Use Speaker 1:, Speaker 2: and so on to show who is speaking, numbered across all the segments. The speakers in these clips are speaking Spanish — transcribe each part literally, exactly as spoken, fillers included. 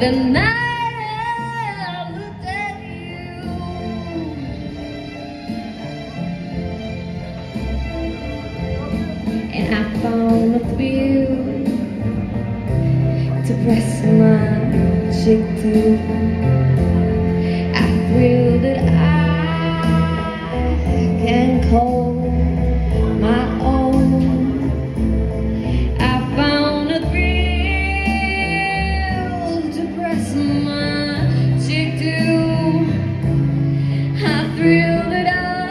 Speaker 1: the night I looked at you. And I found a thrill to press my cheek to. I thrill that I can call my own. I found a thrill to press my cheek to. I thrill that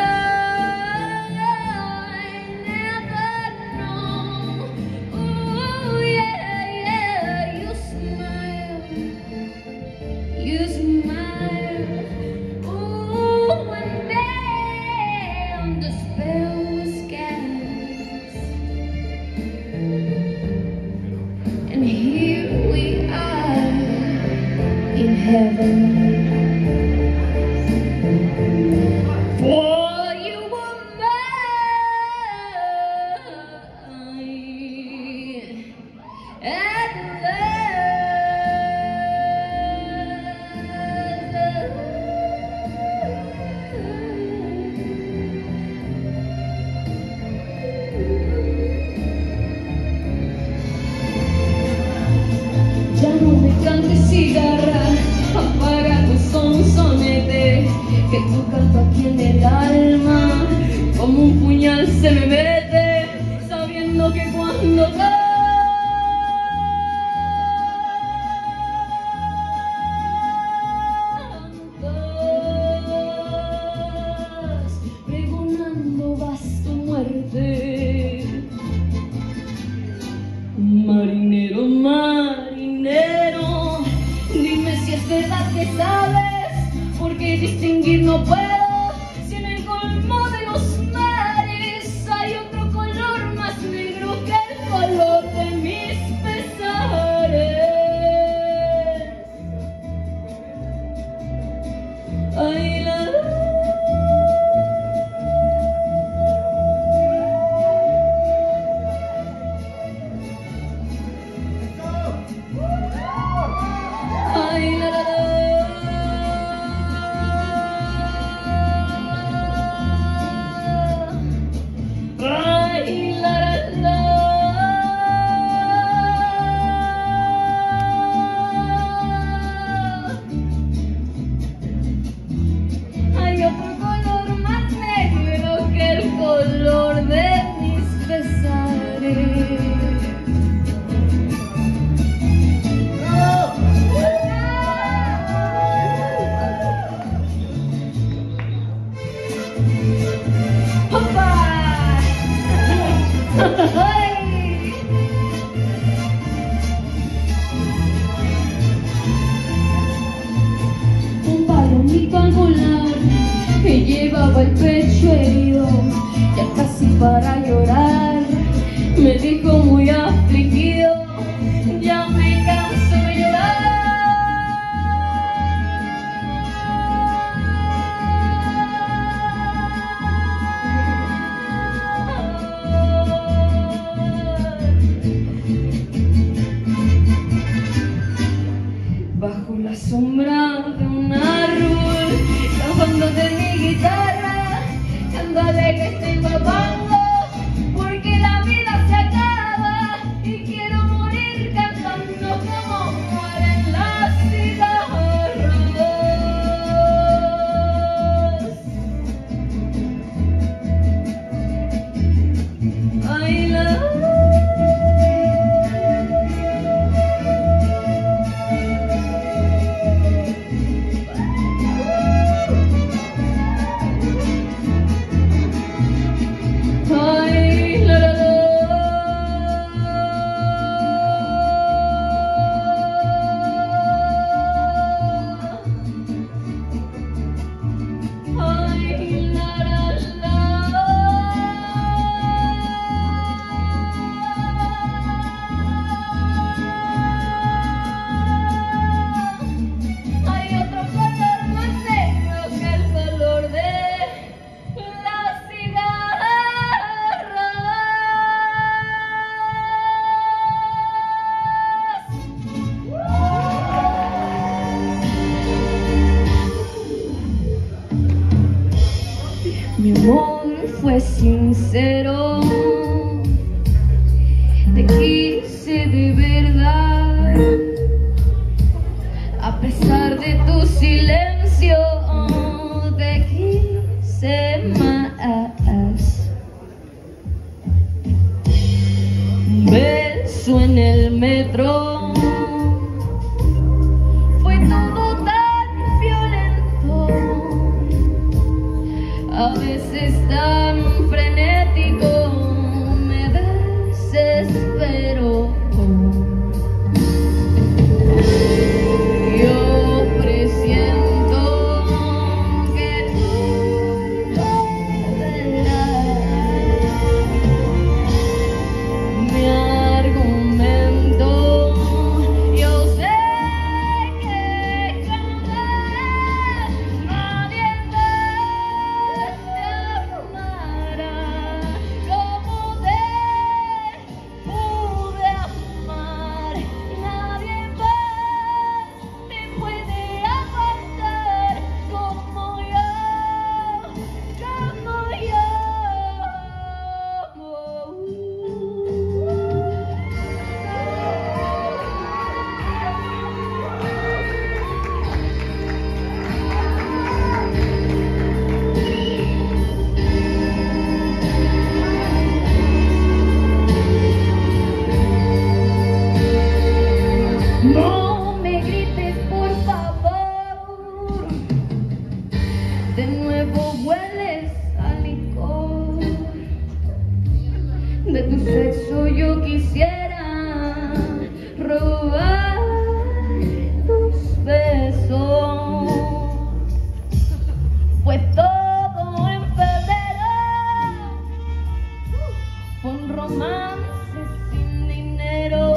Speaker 1: I never know. Ooh, yeah, yeah, you smile, you smile. Ooh, and then the spell was cast, and here we are in heaven. For you were mine at ya no me cantes cigarra, apaga tu sonsonete, que tu canto aquí en el alma como un puñal se me mete, sabiendo que cuando cantas pregonando vas tu muerte. Marinero, marinero, dime si es verdad que sabes, porque distinguir no puedo, si en el colmo de los mares hay otro color más negro que el color de mis pesares. Ay, la, la. Ay, la, la, la. Ay, la, la, la. Hay otro color más negro que el color de mis pesares. Un palomito al volar que llevaba el pecho herido, ya casi para llorar, me dijo muy afligido: ya me canso de llorar. Bajo la sombra de un árbol, cantándote mi guitarra, cántale que estoy papando, porque la vida se acaba y quiero morir cantando como mueren las cigarras. Ay, la. fue sincero, te quise de verdad, a pesar de tu silencio, te quise más. Un beso en el metro, fue todo tan violento, a veces tan frenético, me desespero. Yo presiento que tú volverás. Mi argumento, yo sé que jamás nadie más te amará como te pude amar. Nadie más te puede aguantar como yo, como yo. No me grites, por favor, de nuevo hueles a licor. De tu sexo yo quisiera robar tus besos. Fue todo en febrero, fue un romance sin dinero.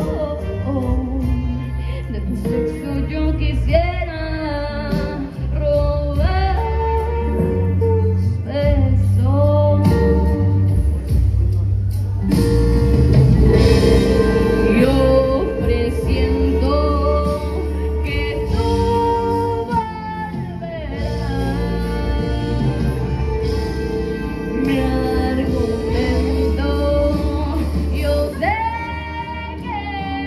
Speaker 1: De tu sexo yo quisiera robar tus besos. Yo presiento que tú volverás. Mi argumento, yo sé que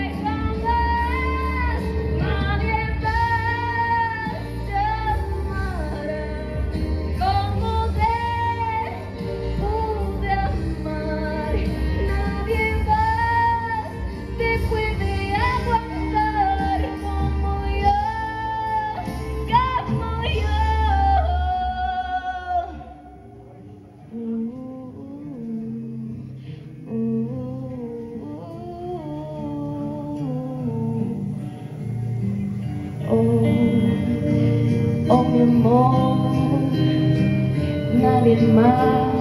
Speaker 1: jamás nadie más te amará como te pude amar. Nadie más te puede aguantar como yo, como yo. Oh, oh mi amor, nadie más